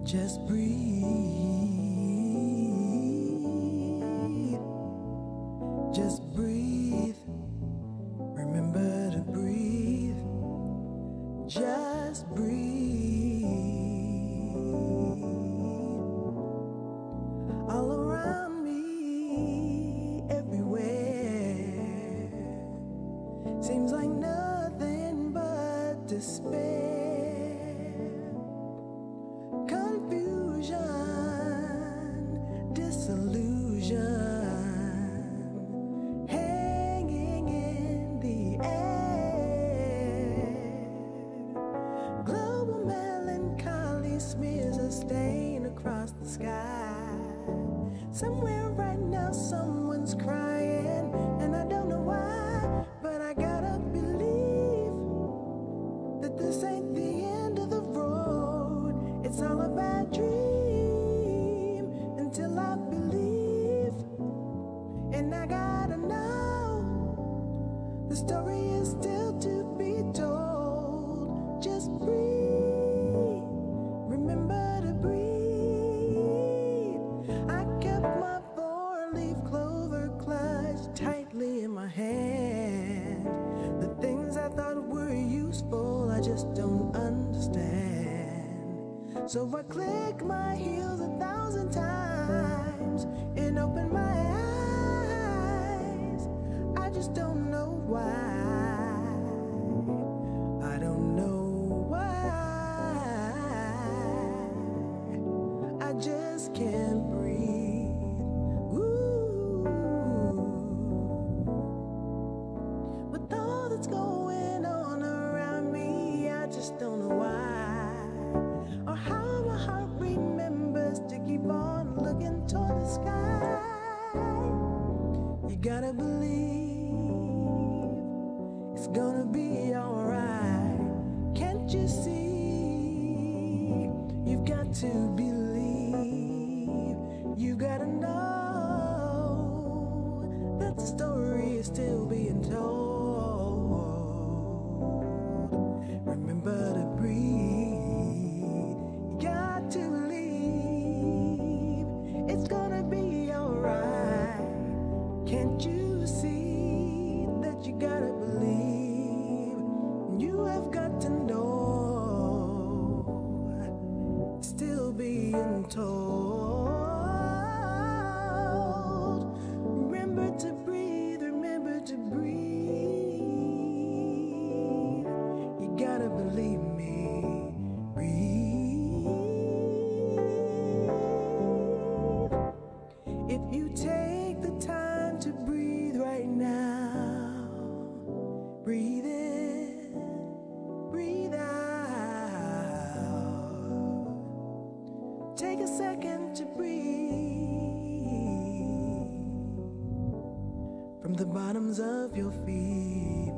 Just breathe. Just breathe. Remember to breathe. Just breathe. All around me, everywhere, seems like nothing but despair. Disillusion hanging in the air. Global melancholy smears a stain across the sky. Somewhere right now someone's crying, and I don't know why, but I gotta believe that this ain't the end of the road. It's all a bad dream until I believe, and I gotta know the story is still to be told. Just breathe, remember to breathe. I kept my four-leaf clover clutched tightly in my hand. The things I thought were useful, I just don't understand. So I click my heels 1,000 times and open my eyes. I just don't know why. I don't know why. I just can't breathe. Ooh. With all that's going on around me, I just don't know why, or how my heart remembers to keep on looking toward the sky. You gotta believe it's gonna be alright. Can't you see? You've got to believe. You gotta know that the story is still being told. Remember to breathe. You got to believe it's gonna be alright. Can't you see that you gotta believe? You have got to know it's still being told. Remember to breathe, remember to breathe. You gotta believe me. Breathe. If you take the time to breathe right now, breathe in, breathe out. Take a second to breathe from the bottoms of your feet.